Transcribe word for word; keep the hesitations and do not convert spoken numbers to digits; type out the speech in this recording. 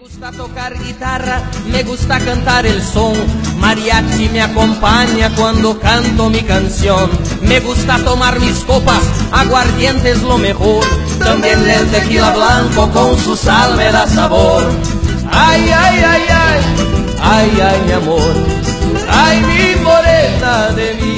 gusta tocar guitarra, me gusta cantar el son. Mariachi me acompaña cuando canto mi canción. Me gusta tomar mis copas, aguardiente es lo mejor. También el tequila blanco con su sal me da sabor. Ay, ay, ay, ay, ay, ay, mi amor. Ay, mi morena de mi